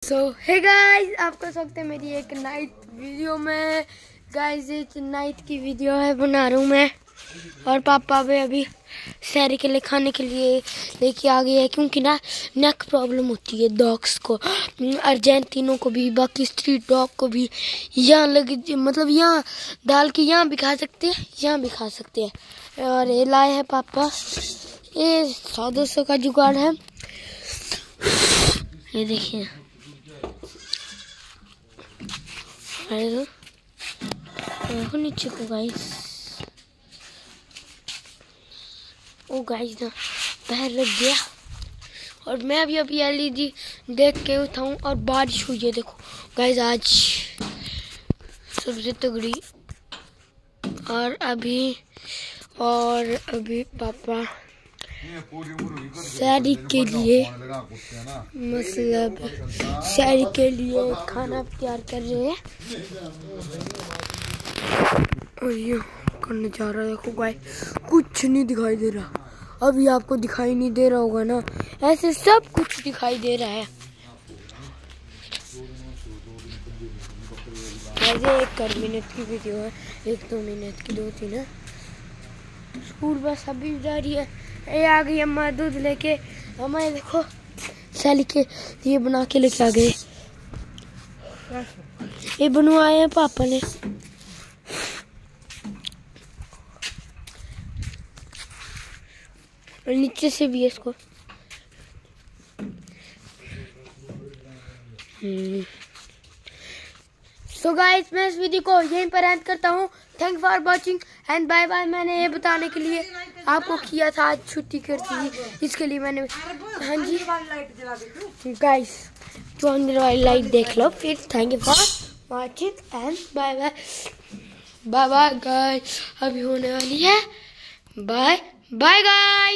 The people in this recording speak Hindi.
हे गाइस, आपका स्वागत है मेरी एक नाइट वीडियो में। गाइस एक नाइट की वीडियो है बना रहा हूँ मैं, और पापा भी अभी सैरी के लिए खाने के लिए लेके आ गए हैं, क्योंकि ना नेक प्रॉब्लम होती है डॉग्स को, अर्जेंटीनो को भी, बाकी स्ट्रीट डॉग को भी। यहाँ लगे मतलब यहाँ डाल के यहाँ भी खा सकते हैं, यहाँ भी खा सकते हैं। और ये लाए हैं पापा, ये 100-200 का जुगाड़ है। ये देखिए, देखो नीचे को गाइस। ओ गाइस ना पैर रख गया, और मैं अभी एलईडी देख के उठाऊं और बारिश हुई है। देखो गाइस आज सबसे तगड़ी। और अभी पापा सैरी के लिए सैरी के लिए खाना तैयार कर रहे हैं। और ये करने जा रहा है। देखो गाइस कुछ नहीं दिखाई दे रहा, अभी आपको दिखाई नहीं दे रहा होगा ना, ऐसे सब कुछ दिखाई दे रहा है। ऐसे 1 मिनट की वीडियो है, 1-2 मिनट की, 2-3 है। स्कूल बस अभी जा रही है। ये आ गई अम्मा दूध लेके। अम्मा ये देखो सैली के ये बना के लेके आ गए। ये बनवाए हैं पापा ने। और नीचे से भी है इसको। सो गाइस मैं इस वीडियो को यहीं पर एंड करता हूँ। Thank for watching and bye bye. मैंने ये बताने के लिए आपको किया था, आज छुट्टी कर दी, इसके लिए मैंने। हाँ जी गाइस, जो अंदर वाली लाइट देख लो फिर। Thank you for watching and bye bye. Bye bye guys, अभी होने वाली है। Bye bye guys.